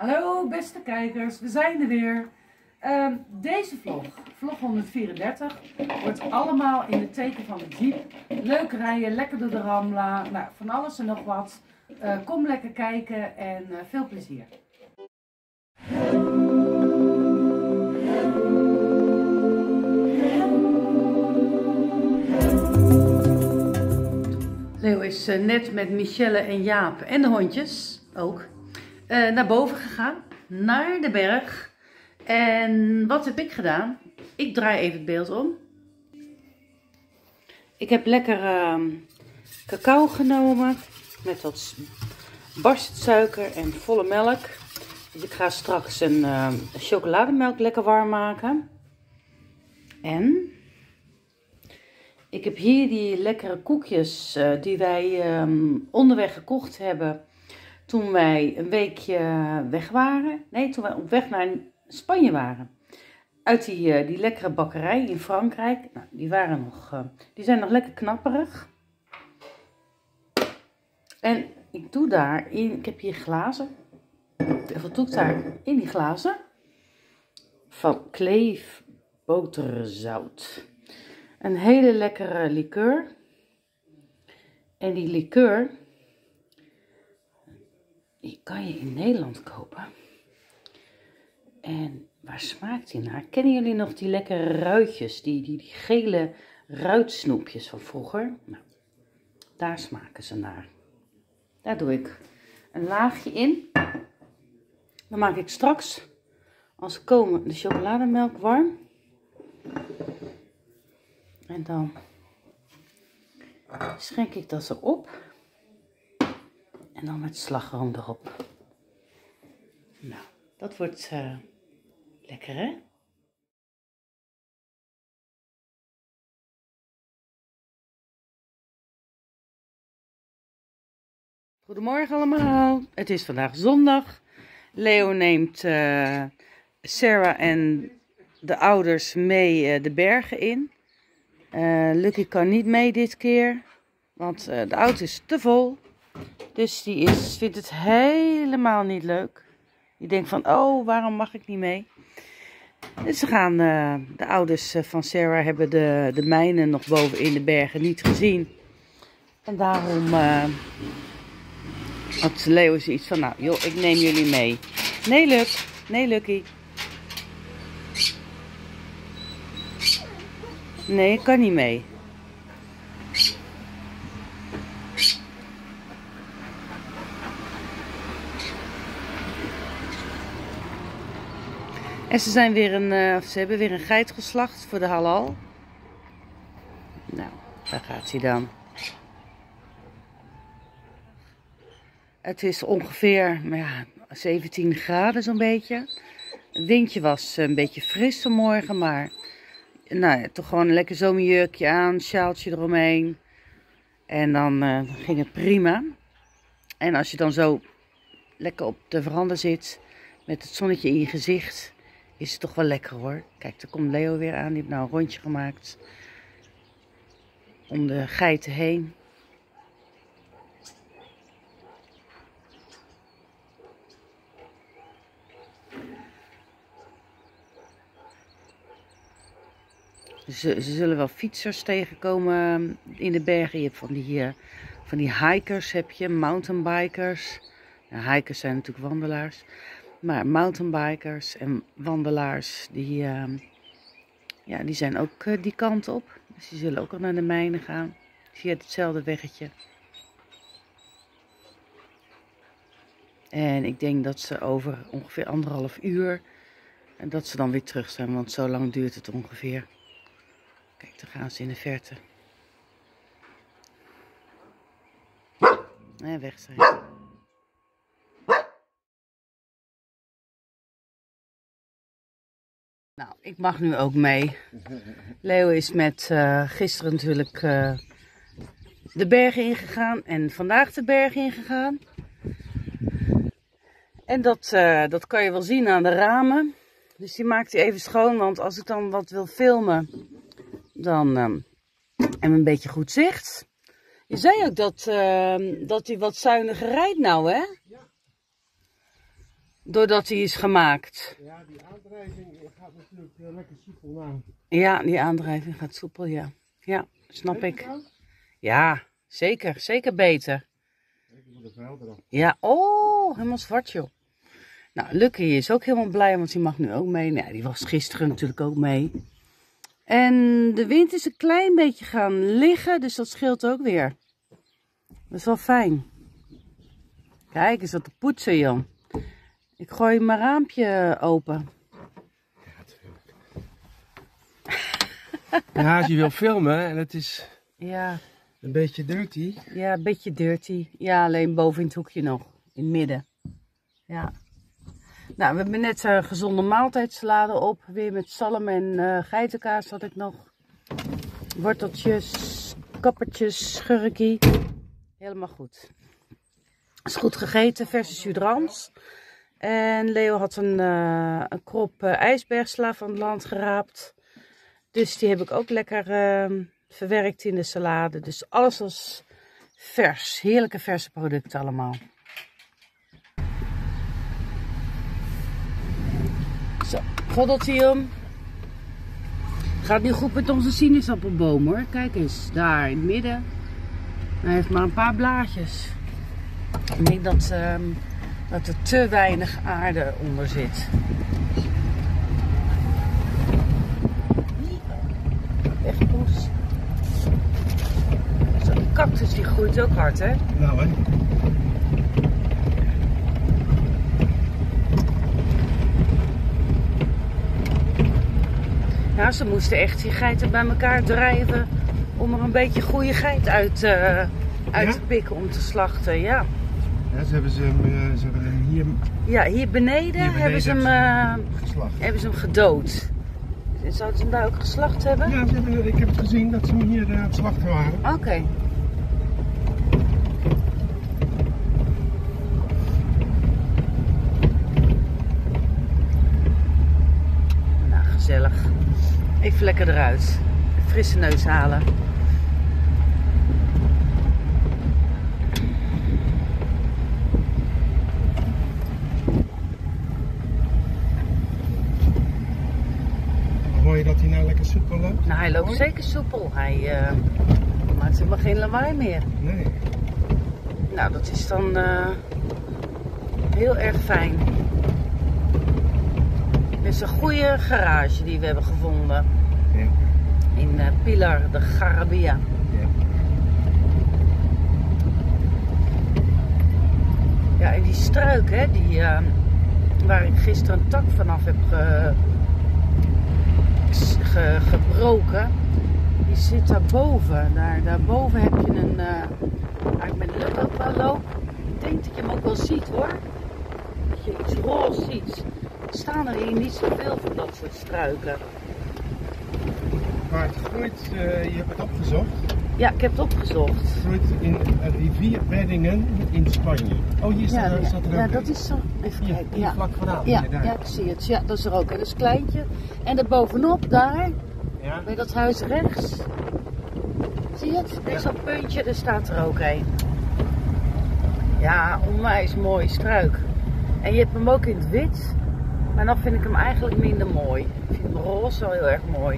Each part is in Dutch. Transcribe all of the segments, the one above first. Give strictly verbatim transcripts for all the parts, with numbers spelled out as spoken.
Hallo beste kijkers, we zijn er weer. Uh, deze vlog, vlog honderdvierendertig, wordt allemaal in het teken van de Jeep. Leuk rijden, lekker door de Rambla, nou, van alles en nog wat. Uh, kom lekker kijken en uh, veel plezier. Leo is uh, net met Michelle en Jaap en de hondjes ook uh, naar boven gegaan, naar de berg. En wat heb ik gedaan? Ik draai even het beeld om. Ik heb lekker uh, cacao genomen met wat barstsuiker en volle melk. Dus ik ga straks een uh, chocolademelk lekker warm maken. En ik heb hier die lekkere koekjes uh, die wij um, onderweg gekocht hebben toen wij een weekje weg waren. Nee, toen wij op weg naar Spanje waren. Uit die, uh, die lekkere bakkerij in Frankrijk. Nou, die waren nog, uh, die zijn nog lekker knapperig. En ik doe daar in, ik heb hier glazen. Wat doe ik daar in die glazen? Van Kleef boterzout. Een hele lekkere liqueur. En die liqueur, die kan je in Nederland kopen. En waar smaakt die naar? Kennen jullie nog die lekkere ruitjes? Die, die, die gele ruitsnoepjes van vroeger? Nou, daar smaken ze naar. Daar doe ik een laagje in. Dan maak ik straks, als ze komen, de chocolademelk warm. En dan schenk ik dat erop. En dan met slagroom erop. Nou, dat wordt uh, lekker, hè? Goedemorgen allemaal. Het is vandaag zondag. Leo neemt uh, Sarah en de ouders mee uh, de bergen in. Uh, Lucky kan niet mee dit keer, want uh, de auto is te vol. Dus die is, vindt het helemaal niet leuk. Die denkt van, oh, waarom mag ik niet mee? Dus ze gaan, uh, de ouders van Sarah hebben de, de mijnen nog boven in de bergen niet gezien. En daarom uh, had Leo zoiets van, nou joh, ik neem jullie mee. Nee, Luc. Nee, Lucky. Nee, ik kan niet mee. En ze zijn weer een, uh, of ze hebben weer een geit geslacht voor de halal. Nou, daar gaat hij dan. Het is ongeveer ja, zeventien graden zo'n beetje. Het windje was een beetje fris vanmorgen, maar nou ja, toch gewoon een lekker zomerjurkje aan, sjaaltje eromheen. En dan uh, ging het prima. En als je dan zo lekker op de veranda zit, met het zonnetje in je gezicht, is het toch wel lekker hoor. Kijk, daar komt Leo weer aan. Die heeft nou een rondje gemaakt om de geiten heen. Ze, ze zullen wel fietsers tegenkomen in de bergen. Je hebt van die, uh, van die hikers, heb je, mountainbikers. Nou, hikers zijn natuurlijk wandelaars. Maar mountainbikers en wandelaars, die, uh, ja, die zijn ook uh, die kant op. Dus die zullen ook al naar de mijnen gaan. Via hetzelfde weggetje. En ik denk dat ze over ongeveer anderhalf uur, en dat ze dan weer terug zijn, want zo lang duurt het ongeveer. Kijk, daar gaan ze in de verte. En weg zijn ze. Nou, ik mag nu ook mee. Leo is met uh, gisteren natuurlijk uh, de bergen ingegaan en vandaag de bergen ingegaan. En dat, uh, dat kan je wel zien aan de ramen. Dus die maakt hij even schoon, want als ik dan wat wil filmen, dan um, hebben we een beetje goed zicht. Je zei ook dat, uh, dat hij wat zuiniger rijdt nou, hè? Doordat hij is gemaakt. Ja, die aandrijving gaat natuurlijk uh, lekker soepel naar. Ja, die aandrijving gaat soepel, ja. Ja, snap ik. Ja, zeker. Zeker beter. Ja, oh, helemaal zwart joh. Nou, Lucky is ook helemaal blij, want die mag nu ook mee. Nou, die was gisteren natuurlijk ook mee. En de wind is een klein beetje gaan liggen, dus dat scheelt ook weer. Dat is wel fijn. Kijk eens wat te poetsen, Jan. Ik gooi mijn raampje open. Ja, als je wil filmen en het is ja. een beetje dirty. Ja, een beetje dirty. Ja, alleen boven in het hoekje nog. In het midden. Ja. Nou, we hebben net een gezonde maaltijdsalade op. Weer met zalm en uh, geitenkaas had ik nog. Worteltjes, kappertjes, schurkie. Helemaal goed. Is goed gegeten, verse sudrans. En Leo had een, uh, een krop uh, ijsbergsla van het land geraapt. Dus die heb ik ook lekker uh, verwerkt in de salade. Dus alles was vers. Heerlijke verse producten allemaal. Zo, goddeltje hem. Gaat nu goed met onze sinaasappelboom hoor. Kijk eens, daar in het midden. Hij heeft maar een paar blaadjes. Ik denk dat, uh, dat er te weinig aarde onder zit. Wegpoes. Zo'n cactus die groeit ook hard hè? Nou hè. Ja, ze moesten echt die geiten bij elkaar drijven om er een beetje goede geit uit, uh, uit ja? te pikken om te slachten, ja. Ja, ze hebben, ze, uh, ze hebben hem hier... Ja, hier beneden, hier beneden hebben, ze hem, uh, geslacht. hebben ze hem gedood. Zouden ze hem daar ook geslacht hebben? Ja, ze hebben, ik heb het gezien dat ze hem hier uh, aan het slachten waren. Oké. Okay. Nou, gezellig. Even lekker eruit. Frisse neus halen. Hoor je dat hij nou lekker soepel loopt? Nou, hij loopt Hoi? zeker soepel. Hij uh, maakt helemaal geen lawaai meer. Nee. Nou, dat is dan uh, heel erg fijn. Dit is een goede garage die we hebben gevonden. Ja. In uh, Pilar de Garabia. Ja. Ja, en die struik, hè, die, uh, waar ik gisteren een tak vanaf heb ge, ge, gebroken, die zit daarboven. Daar, daarboven heb je een, uh, waar ik met Luc ook wel loop. Ik denk dat je hem ook wel ziet hoor. Dat je iets roze ziet. Er staan er hier niet zoveel van dat soort struiken. Maar het groeit, uh, je hebt het opgezocht? Ja, ik heb het opgezocht. Het groeit in rivierbeddingen in Spanje. Oh, hier staat, ja, er, staat er ja, ook. Ja, dat is zo. Even hier, kijken. Hier ja. vlak vooraan. Ja, daar. ja, ik zie het. Ja, dat is er ook. Dat is kleintje. En daarbovenop, daar, ja. bij dat huis rechts. Zie je het? Dit is ja. dat puntje, daar staat er ook een. Ja, onwijs mooi struik. En je hebt hem ook in het wit. Maar dan vind ik hem eigenlijk minder mooi. Ik vind hem roze wel heel erg mooi.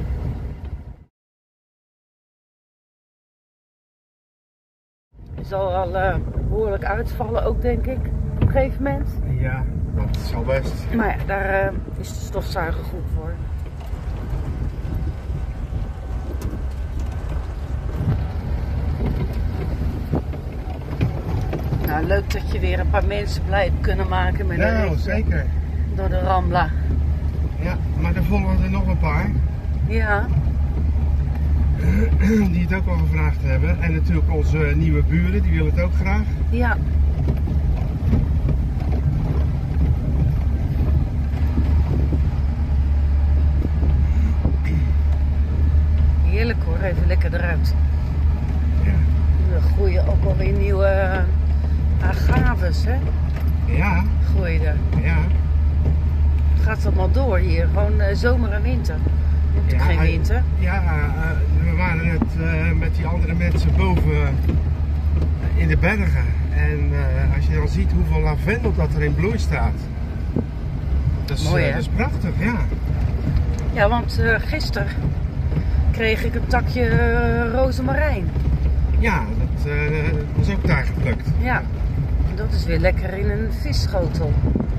Het zal al uh, behoorlijk uitvallen ook, denk ik, op een gegeven moment. Ja, dat zal best. Maar ja, daar uh, is de stofzuiger goed voor. Nou, leuk dat je weer een paar mensen blij hebt kunnen maken met ja, een ritje zeker. door de Rambla. Ja, maar er volgen er nog een paar. Ja. Die het ook al gevraagd hebben. En natuurlijk onze nieuwe buren, die willen het ook graag. Ja. Heerlijk hoor, even lekker eruit. Ja. We groeien ook alweer nieuwe agaves, hè? Ja. Groeien. Ja. Het gaat allemaal door hier, gewoon uh, zomer en winter. Moet ja, geen winter. Ja, uh, we waren net uh, met die andere mensen boven uh, in de bergen. En uh, als je dan ziet hoeveel lavendel dat er in bloei staat. Dat is, Mooi, uh, hè? dat is prachtig, ja. Ja, want uh, gisteren kreeg ik een takje uh, rozemarijn. Ja, dat uh, was ook daar geplukt. Ja, en dat is weer lekker in een visschotel.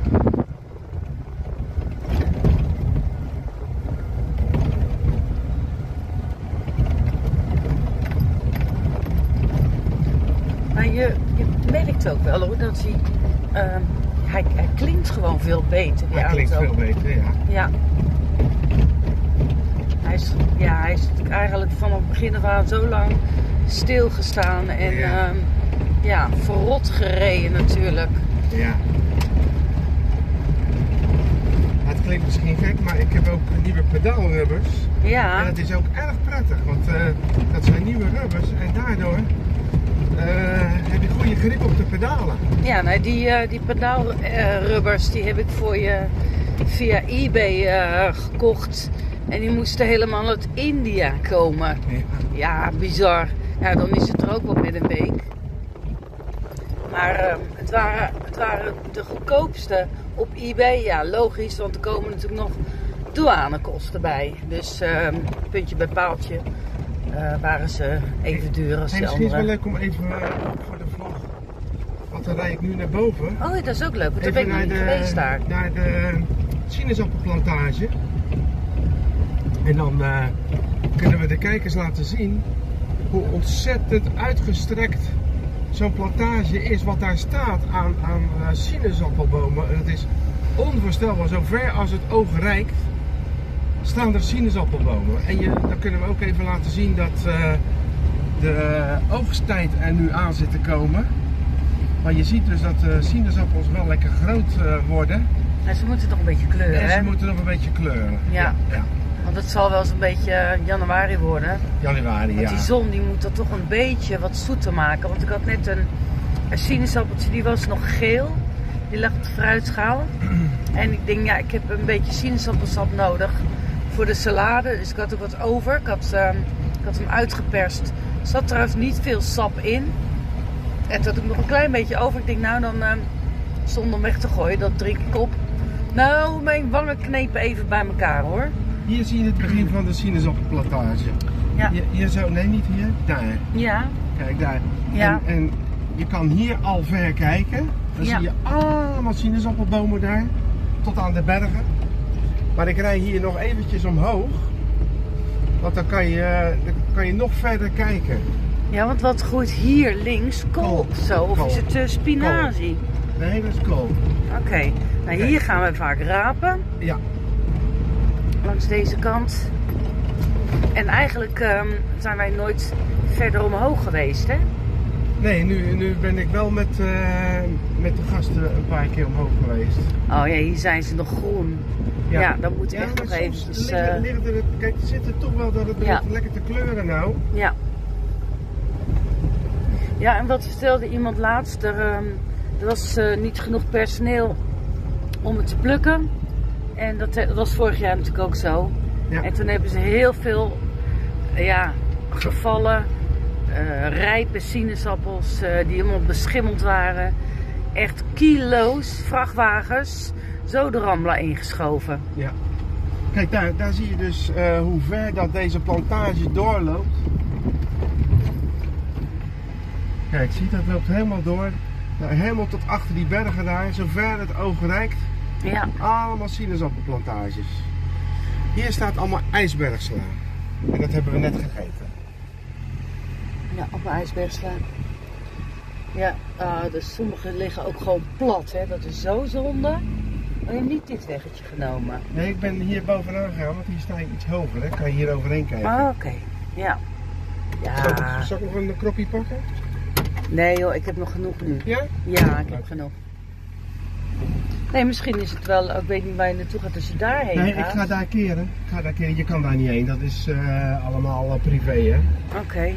Maar je, je merkt ook wel hoor, dat hij, uh, hij, hij klinkt gewoon veel beter. Die Hij klinkt auto. veel beter, ja. Ja. Hij is, ja, hij is natuurlijk eigenlijk vanaf het begin af aan zo lang stilgestaan en Ja. uh, ja, verrot gereden natuurlijk. Ja. Het klinkt misschien gek, maar ik heb ook nieuwe pedaalrubbers. Ja. En dat is ook erg prettig, want uh, dat zijn nieuwe rubbers en daardoor uh, heb je goede grip op de pedalen. Ja, nou, die, uh, die pedaalrubbers die heb ik voor je via eBay uh, gekocht. En die moesten helemaal uit India komen. Ja. Ja, bizar. Ja, dan is het er ook wel met een week. Maar uh, het, waren, het waren de goedkoopste op eBay. Ja, logisch, want er komen natuurlijk nog douanekosten bij. Dus uh, puntje bij paaltje uh, waren ze even duur als Hey, de misschien is het andere. wel leuk om even uh, voor de vlog, want dan rijd ik nu naar boven. Oh, dat is ook leuk, want daar Even ben ik nog niet naar de- geweest daar. Naar de sinaasappelplantage. En dan uh, kunnen we de kijkers laten zien hoe ontzettend uitgestrekt zo'n plantage is. Wat daar staat aan, aan uh, sinaasappelbomen. Het is onvoorstelbaar. Zo ver als het oog reikt staan er sinaasappelbomen. En je, dan kunnen we ook even laten zien dat uh, de oogsttijd er nu aan zit te komen. Maar je ziet dus dat de sinaasappels wel lekker groot uh, worden. En ze moeten nog een beetje kleuren, En ze hè? moeten nog een beetje kleuren. Ja. ja. Want het zal wel eens een beetje januari worden. Januari, Want ja. die zon die moet dat toch een beetje wat zoeter maken. Want ik had net een, een sinaasappeltje, die was nog geel. Die lag op de fruitschaal. En ik denk, ja, ik heb een beetje sinaasappelsap nodig voor de salade. Dus ik had ook wat over. Ik had, uh, ik had hem uitgeperst. Er zat trouwens niet veel sap in. En toen had ik nog een klein beetje over. Ik denk, nou dan, uh, zonder hem weg te gooien, dat drink ik op. Nou, mijn wangen knepen even bij elkaar hoor. Hier zie je het begin van de sinaasappelplantage. Ja. Hier, hier zo, nee niet hier, daar. Ja. Kijk daar. Ja. En, en je kan hier al ver kijken. Dan Ja. zie je allemaal sinaasappelbomen daar. Tot aan de bergen. Maar ik rij hier nog eventjes omhoog. Want dan kan je, dan kan je nog verder kijken. Ja, want wat groeit hier links? Kool Kool. of zo? Of Kool. is het uh, spinazie? Nee, dat is kool. Oké. Nou, Kijk. hier gaan we vaak rapen. Ja. Langs deze kant. En eigenlijk um, zijn wij nooit verder omhoog geweest, hè? Nee, nu, nu ben ik wel met, uh, met de gasten een paar keer omhoog geweest. Oh ja, hier zijn ze nog groen. Ja, ja dan moet ik echt maar nog even. soms Dus, liggen, uh, liggen er, kijk, er zit er toch wel dat het Ja. begint lekker te kleuren nou. ja. Ja, en wat vertelde iemand laatst? Er, um, er was uh, niet genoeg personeel om het te plukken. En dat, dat was vorig jaar natuurlijk ook zo. Ja. En toen hebben ze heel veel uh, ja, gevallen, uh, rijpe sinaasappels uh, die helemaal beschimmeld waren. Echt kilo's, vrachtwagens, zo de Rambla ingeschoven. Ja. Kijk, daar, daar zie je dus uh, hoe ver dat deze plantage doorloopt. Kijk, zie je, dat loopt helemaal door. Nou, helemaal tot achter die bergen daar, zover het oog reikt. Ja. Allemaal sinaasappelplantages. Hier staat allemaal ijsbergsla. En dat hebben we net gegeten. Ja, op een ijsbergsla. Ja, uh, dus sommige liggen ook gewoon plat, hè. Dat is zo zonde. Oh, je hebt niet dit weggetje genomen. Nee, ik ben hier bovenaan gegaan, want hier sta je iets hoger. Hè? Kan je hier overheen kijken. Oh, oké. Okay. Ja. Zal, ik, Ja. zal ik nog een kroppie pakken? Nee joh, ik heb nog genoeg nu. Ja? Ja, ik heb genoeg. Nee, misschien is het wel, ik weet niet waar je naartoe gaat als je daarheen Nee, gaat. ik ga daar keren. Ik ga daar keren. Je kan daar niet heen, dat is uh, allemaal uh, privé, hè. Oké. Okay.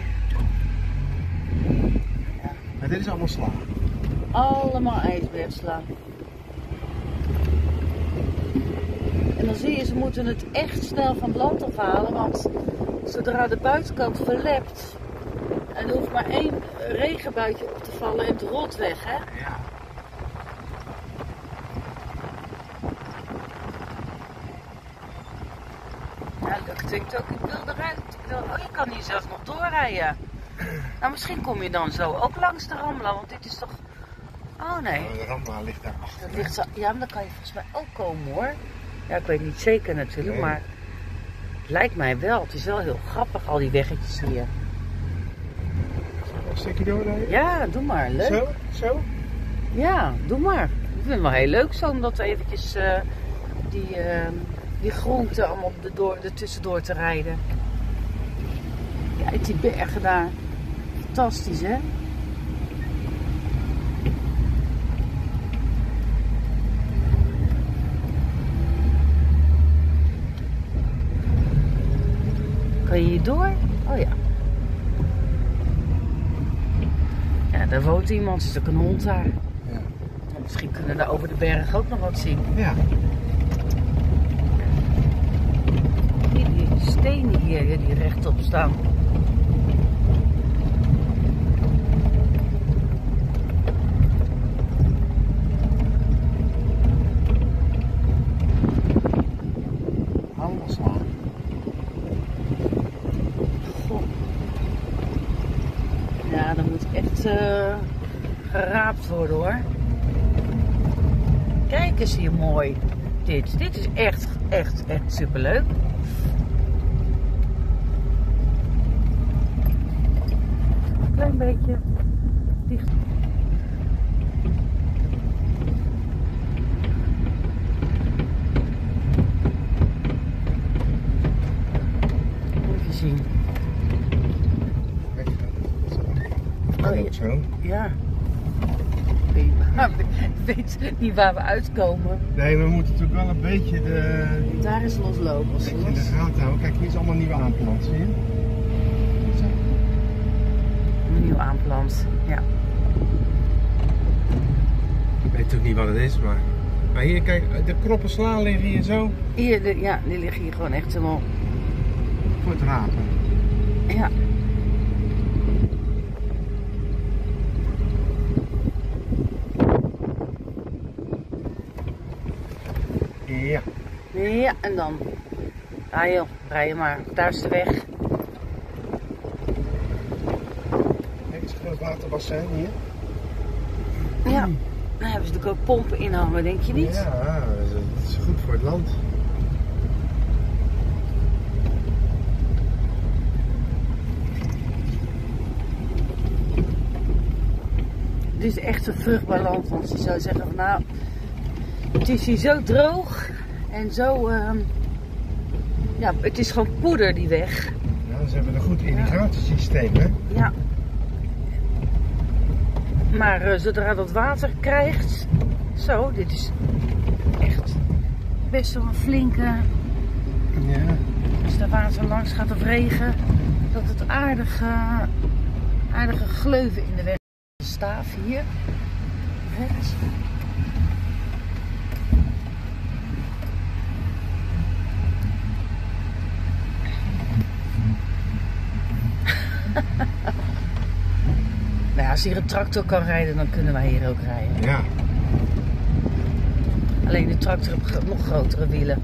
Maar dit is allemaal sla. Allemaal ijsbergsla. En dan zie je, ze moeten het echt snel van het land afhalen, want zodra de buitenkant verlept, en er hoeft maar één regenbuitje op te vallen en het rolt weg, hè? Ja. Ik denk ook, ik wil eruit. Ik wil, oh, je kan hier zelfs nog doorrijden. Nou, misschien kom je dan zo ook langs de Rambla, want dit is toch... Oh nee. Oh, de Rambla ligt daar achter. Dat ligt zo... Ja, maar dan kan je volgens mij ook komen hoor. Ja, ik weet niet zeker natuurlijk, Nee. maar het lijkt mij wel. Het is wel heel grappig, al die weggetjes hier. Een stukje doorrijden? Ja, doe maar. Leuk. Zo? Zo? Ja, doe maar. Ik vind het wel heel leuk zo om dat eventjes uh, die, uh, die groenten allemaal er, door, er tussendoor te rijden. Kijk, die bergen daar. Fantastisch, hè? Kan je hier door? Oh ja. Ja, daar woont iemand. Er is ook een hond daar. Ja. Misschien kunnen we daar over de berg ook nog wat zien. Ja. Die, die stenen hier die rechtop staan. Handelslaan. Goh. Ja, dat moet echt uh, geraapt worden hoor. Kijk eens hier mooi. Dit, dit is echt, echt, echt superleuk. Een klein beetje dicht. Even zien. Kan Oh, ook zo. Ja. Ik weet niet waar we uitkomen. Nee, we moeten natuurlijk wel een beetje de, Daar is loslopen. een beetje in de gaten houden. Kijk, hier is allemaal nieuwe aanplant, zie je? Zo. Een nieuw aanplant, ja. Ik weet natuurlijk niet wat het is, maar... Maar hier, kijk, de kroppen sla liggen hier zo Hier, de, ja, die liggen hier gewoon echt helemaal... voor het rapen. Ja. Ja. Ja, en dan... Ah joh, rij je maar. Daar is de weg. Kijk, het is gewoon het waterbassin hier. Ja. Dan hebben ze natuurlijk ook pompen inhangen, denk je niet? Ja, dat is goed voor het land. Dit is echt een vruchtbaar land, want je zou zeggen van nou... Het is hier zo droog en zo... Uh, ja, het is gewoon poeder die weg. Ja, ze hebben een goed irrigatiesysteem, hè? Ja. Maar uh, zodra dat water krijgt... Zo, dit is echt best wel een flinke... Ja. Als er water langs gaat of regen... Dat het aardige, aardige gleuven in de weg... De staaf hier. Rechts. Nou ja, als hier een tractor kan rijden, dan kunnen wij hier ook rijden. Ja. Alleen de tractor heeft nog grotere wielen.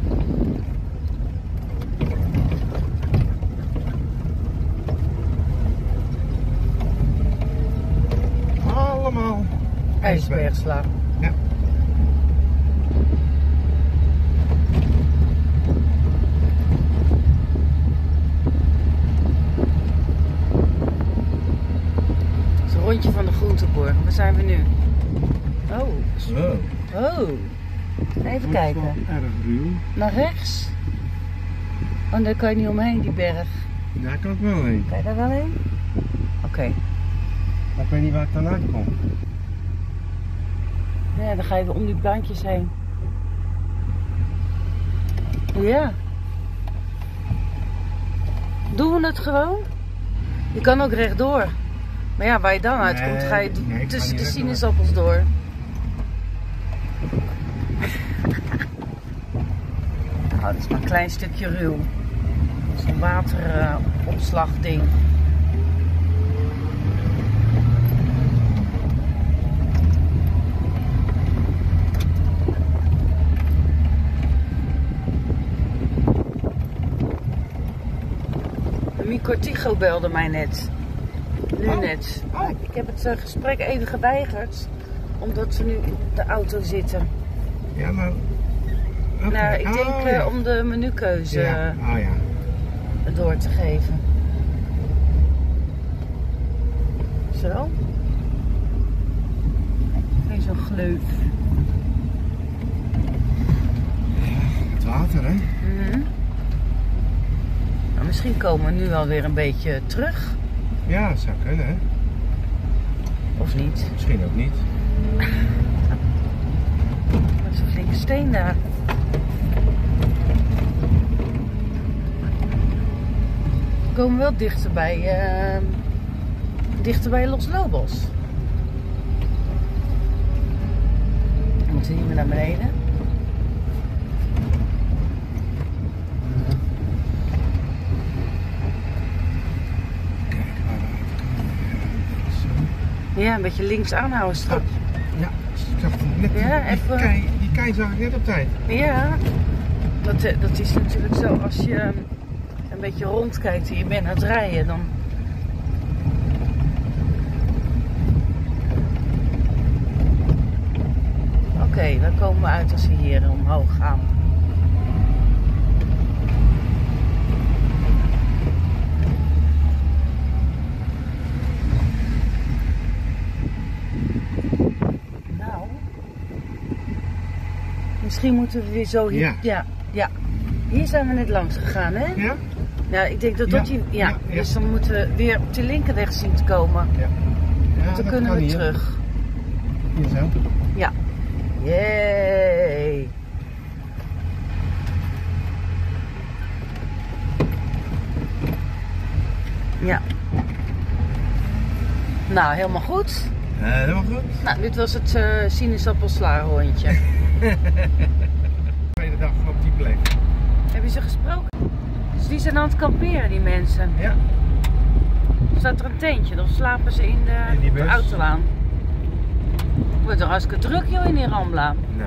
Allemaal IJsbergsla. Ja. Het is een rondje van de groenteborg. Waar zijn we nu? Oh. Zo. Oh. Even kijken. Erg ruw. Naar rechts. Want daar kan je niet omheen, die berg. Daar kan ik wel heen. Kan je daar wel heen? Oké. Okay. Maar ik weet niet waar ik dan uitkom. Ja, dan ga je weer om die bankjes heen. Ja. Doen we het gewoon? Je kan ook rechtdoor. Maar ja, waar je dan uitkomt, Nee, ga je nee, ik ga tussen niet de rechtdoor. sinaasappels door. Oh, dat is maar een klein stukje ruw. Zo'n wateropslagding. Mi Cortijo belde mij net. Nu Oh. net. Oh. Ik heb het uh, gesprek even geweigerd. Omdat we nu in de auto zitten. Ja, maar... Okay. Nou, ik denk oh, uh, ja. om de menukeuze Ja. Oh ja. uh, door te geven. Zo. Geen zo'n gleuf. Het water, hè? Mm-hmm. Nou, misschien komen we nu wel weer een beetje terug. Ja, dat zou kunnen, hè? Of niet? Misschien ook niet. Dat is een flinke steen daar. We komen wel dichter bij, uh, dichter bij Los Lobos. We moeten hier weer naar beneden. Ja, een beetje links aanhouden straks. Ja, ik zag het net. Ja, die, even- kei, die kei zag ik net op tijd. Ja, dat, eh, dat is natuurlijk zo. Als je eh, een beetje rondkijkt en je bent aan het rijden, dan... Oké, okay, dan komen we uit als we hier omhoog gaan. Nou, misschien moeten we weer zo hier... Ja. ja, ja. Hier zijn we net langs gegaan, hè? Ja? Ja, ik denk dat dat Ja, hier... Ja, ja, ja. dus dan moeten we weer op de linkerweg zien te komen. Ja. Ja, Dan dat kunnen kan we hier. terug. Hier zo. Ja. Yay. Ja. Nou, helemaal goed. Uh, helemaal goed. Nou, dit was het uh, sinaasappelsla-rondje. Tweede dag op die plek. Heb je ze gesproken? Dus die zijn aan het kamperen, die mensen. Ja. Staat er een tentje, dan slapen ze in de, In die op de bus. autolaan. Wordt er hartstikke druk, joh, in die Rambla. Nou.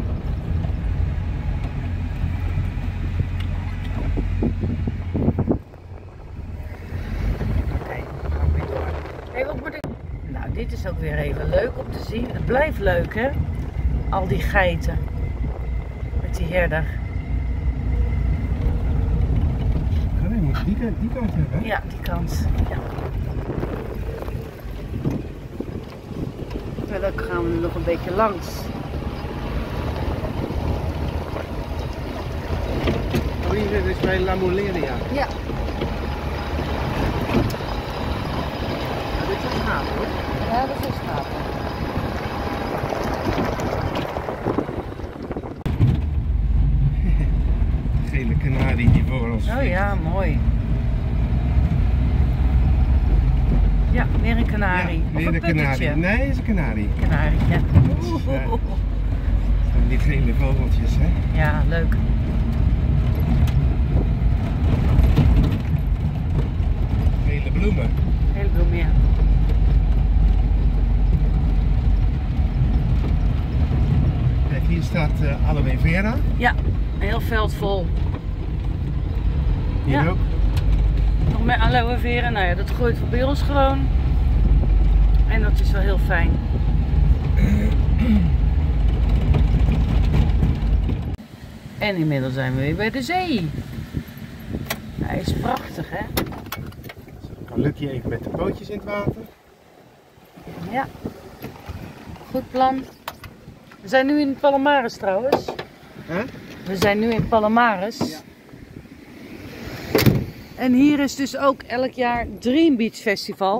Oké, dan gaan we weer door. Hé, wat moet ik... Nou, dit is ook weer even leuk om te zien. Het blijft leuk, hè? Al die geiten. Met die herder. Oh, nee, moet je die, die kant hebben, hè? Ja, die kant. Ja. Ja, dan gaan we er nog een beetje langs. Oh, hier dit is bij La Moleria. Ja. Ja, dit is gaaf, hoor. Ja, dat is schapen. Gele kanarie die voor ons Oh vliegt. ja, mooi. Ja, meer een kanarie. Ja, Of meer een een kanarie. puttertje. Nee, het is een kanarie. Kanarietje. Ja. En die gele vogeltjes, hè? Ja, leuk. Gele bloemen. Heel veel meer. Kijk, hier staat uh, aloe vera. Ja, een heel veld vol. Hier Ja. ook. Nog meer aloe vera. Nou ja, dat groeit voor bij ons gewoon. En dat is wel heel fijn. En inmiddels zijn we weer bij de zee. Hij is prachtig, hè? Kan Lucky even met de pootjes in het water. Ja. Goed plan. We zijn nu in Palomares trouwens. Hè? We zijn nu in Palomares. Ja. En hier is dus ook elk jaar Dream Beach Festival.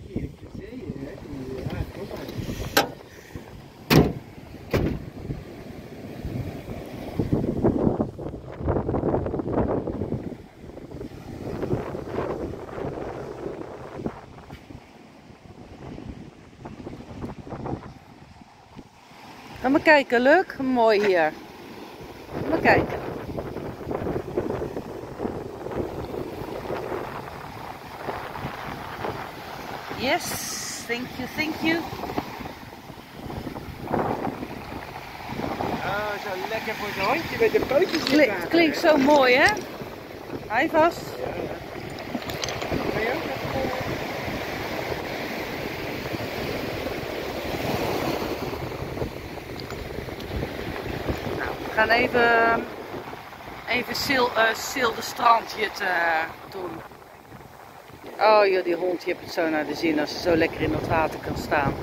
Ga maar kijken, leuk. Mooi hier. Ga maar kijken. Yes, thank you, thank you. Oh, zo lekker voor zo'n hondje met de pootjes in het Klinkt, water. klinkt zo mooi, hè? Hij vast. Ja, ja. je ook even... Nou, we gaan even, even sil, uh, sil de strandje te, doen. Oh joh, die hond, je hebt het zo naar de zin als ze zo lekker in het water kan staan.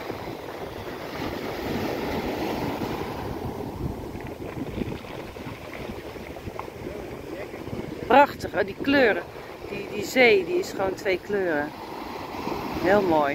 Prachtig, oh, die kleuren. Die, die zee, die is gewoon twee kleuren. Heel mooi.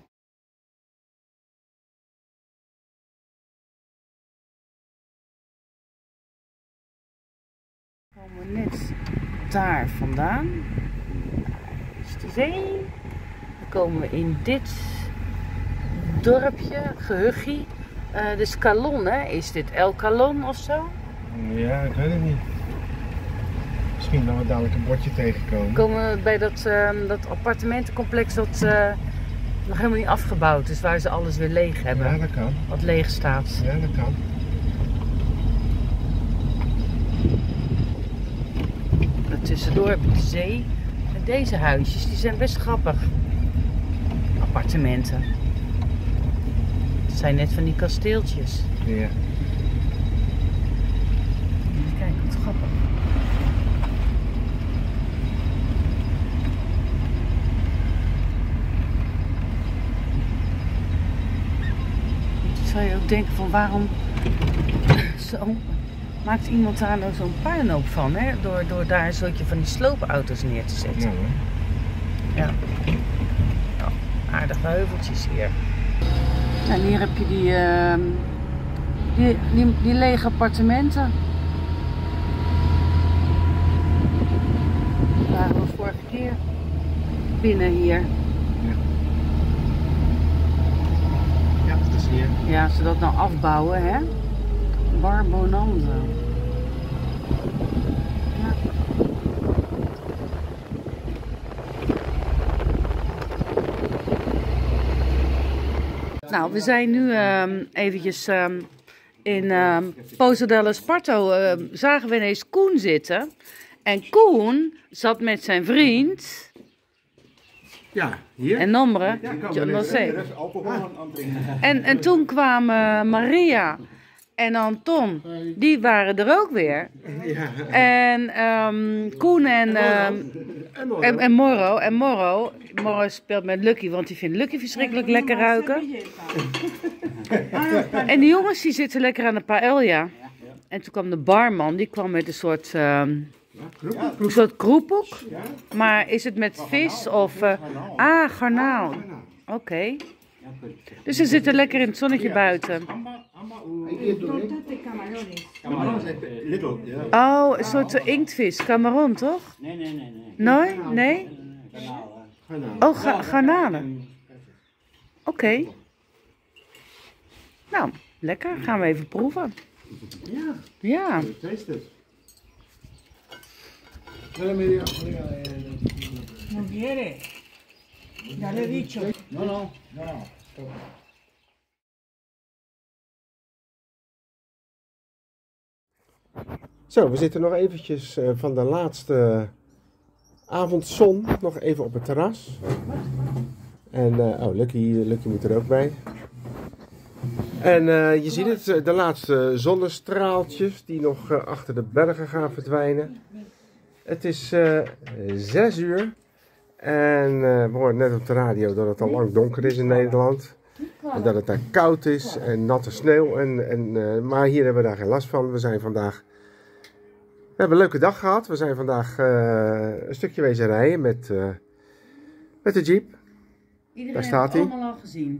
We komen net daar vandaan. Daar is de zee. Dan komen we in dit dorpje, gehuchtje. Uh, de Scalon, hè? Is dit El Calon of zo? Ja, ik weet het niet. Misschien dat we dadelijk een bordje tegenkomen. Komen we bij dat, uh, dat appartementencomplex dat uh, nog helemaal niet afgebouwd is, waar ze alles weer leeg hebben. Ja, dat kan. Wat leeg staat. Ja, dat kan. Tussendoor heb je de zee. En deze huisjes, die zijn best grappig. Appartementen. Het zijn net van die kasteeltjes. Ja. Kijk, wat grappig. Zou je ook denken van waarom zo maakt iemand daar nou zo'n puinhoop van, hè? Door, door daar een soortje van die sloopauto's neer te zetten. Ja, hoor. Ja. Oh, aardige heuveltjes hier. En hier heb je die, uh, die, die, die lege appartementen. Daar waren we vorige keer binnen hier. Ja, als ze dat nou afbouwen, hè? Bar Bonanza. Ja. Nou, we zijn nu um, eventjes um, in um, Pozo dello Sparto. Uh, zagen we ineens Koen zitten. En Koen zat met zijn vriend... Ja, hier. En nombre, Ja, no sé. En, en toen kwamen Maria en Anton, die waren er ook weer. Ja. En um, Koen en, um, en, en Morro. En Morro, Morro speelt met Lucky, want die vindt Lucky verschrikkelijk lekker ruiken. En die jongens die zitten lekker aan de paella. En toen kwam de barman, die kwam met een soort... Um, Een soort kroephoek, maar is het met vis of... Uh, ah, garnaal. Oké. Okay. Dus ze zitten lekker in het zonnetje buiten. Oh, een soort inktvis, Cameron, toch? Nee, nee, nee. Nee? Nee? Nee? Oh, ga garnalen. Oké. Okay. Nou, lekker. Gaan we even proeven. Ja. Ja. No quiere. Ya le he dicho. No, no, no, no. Zo, we zitten nog eventjes uh, van de laatste avondzon nog even op het terras. En, uh, oh, Lucky, Lucky moet er ook bij. En uh, je ziet het, de laatste zonnestraaltjes die nog uh, achter de bergen gaan verdwijnen. Het is uh, zes uur en uh, we hoorden net op de radio dat het al lang donker is in Nederland. En dat het daar koud is en natte sneeuw. En, en, uh, maar hier hebben we daar geen last van. We zijn vandaag... We hebben een leuke dag gehad. We zijn vandaag uh, een stukje wezen rijden met, uh, met de Jeep. Iedereen daar staat heeft het hij. allemaal al gezien.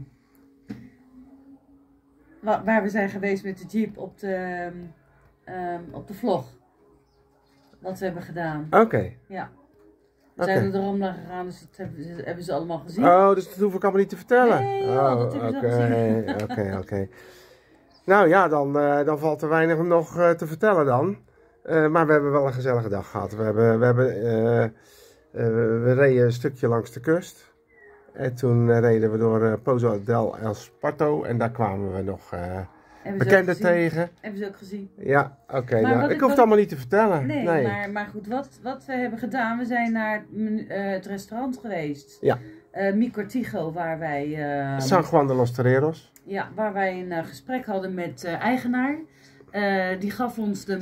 Waar we zijn geweest met de Jeep op de, um, op de vlog. Wat we hebben gedaan. Oké. Okay. Ja. We Okay. zijn er erom naar gegaan, dus dat hebben, hebben ze allemaal gezien. Oh, dus dat hoef ik allemaal niet te vertellen? Nee, joh, oh, dat hebben ze oké, al gezien. oké, oké. Nou ja, dan, uh, dan valt er weinig nog uh, te vertellen dan. Uh, maar we hebben wel een gezellige dag gehad. We, hebben, we, hebben, uh, uh, we reden een stukje langs de kust. En toen uh, reden we door uh, Pozo dello Sparto. En daar kwamen we nog uh, Hebben ze bekenden ook gezien. tegen. Hebben ze ook gezien. Ja, oké. Maar nou, wat ik ik- hoef het wat allemaal niet te vertellen. Nee, Nee. Maar, maar goed, wat, wat we hebben gedaan, we zijn naar het menu- eh, het restaurant geweest. Ja. Eh Mi Cortijo, waar wij, eh, San Juan de los Toreros. ja, waar wij een eh, gesprek hadden met de eigenaar. Eh, die gaf ons de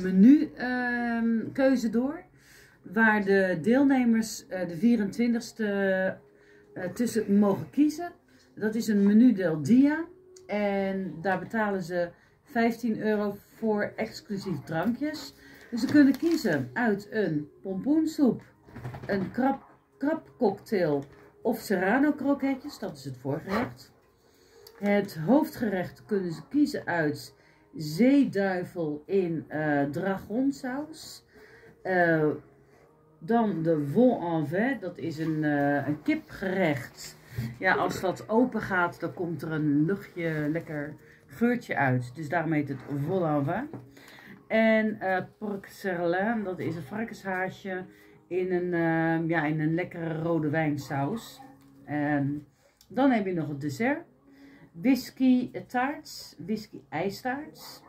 menukeuze door. Waar de deelnemers eh, de vierentwintigste eh, tussen mogen kiezen. Dat is een menu del dia. En daar betalen ze vijftien euro voor exclusief drankjes. Dus ze kunnen kiezen uit een pompoensoep, een krab, krabcocktail of serrano kroketjes. Dat is het voorgerecht. Het hoofdgerecht kunnen ze kiezen uit zeeduivel in uh, dragonsaus. Uh, dan de vol en vin, dat is een, uh, een kipgerecht. Ja, als dat open gaat, dan komt er een luchtje, lekker geurtje uit. Dus daarom heet het vol en vin. En uh, porc serlin, dat is een varkenshaasje in een, uh, ja, in een lekkere rode wijnsaus. En dan heb je nog het dessert. Whisky taarts, whisky ijstaarts.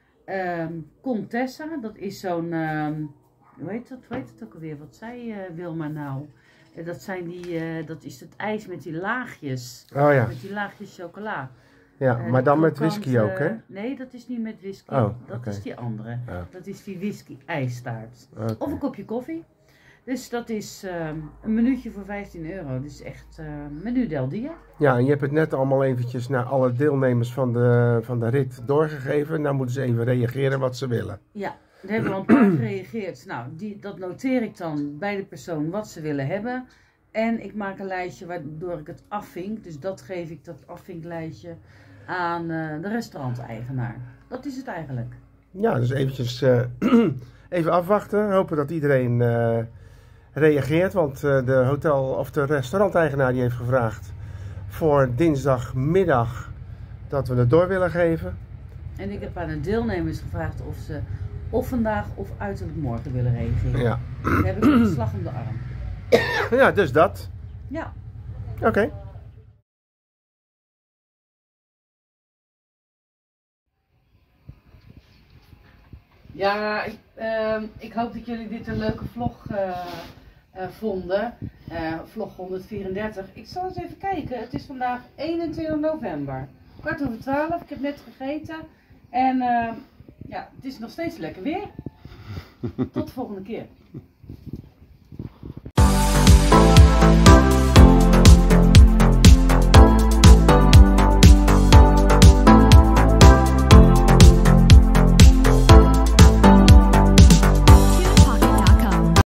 Um, Contessa, dat is zo'n, um, hoe heet dat, hoe heet het ook alweer, wat zei uh, Wilma nou? Uh, dat zijn die, uh, dat is het ijs met die laagjes, Oh ja. met die laagjes chocola. Ja, Uh, maar dan met krokant, whisky ook, hè? uh, nee, dat is niet met whisky, Oh, dat okay. is die andere. Ja. Dat is die whisky ijstaart. Okay. Of een kopje koffie. Dus dat is um, een minuutje voor vijftien euro. Dus echt uh, menu del dia. Ja, en je hebt het net allemaal eventjes naar alle deelnemers van de, van de rit doorgegeven. Nou moeten ze even reageren wat ze willen. Ja, er hebben al een paar gereageerd. Nou, die, dat noteer ik dan bij de persoon wat ze willen hebben. En ik maak een lijstje waardoor ik het afvink. Dus dat geef ik, dat afvinklijstje, aan uh, de restauranteigenaar. Dat is het eigenlijk. Ja, dus eventjes uh, even afwachten. Hopen dat iedereen uh, reageert. Want uh, de hotel of de restauranteigenaar die heeft gevraagd voor dinsdagmiddag dat we het door willen geven. En ik heb aan de deelnemers gevraagd of ze of vandaag of uiterlijk morgen willen reageren. Ja. Dan heb ik een slag om de arm. Ja, dus dat. Ja. Oké. Okay. Ja, ik, uh, ik hoop dat jullie dit een leuke vlog uh, uh, vonden. Uh, vlog honderdvierendertig. Ik zal eens even kijken. Het is vandaag eenentwintig november. Kwart over twaalf. Ik heb net gegeten. En uh, ja, het is nog steeds lekker weer. Tot de volgende keer.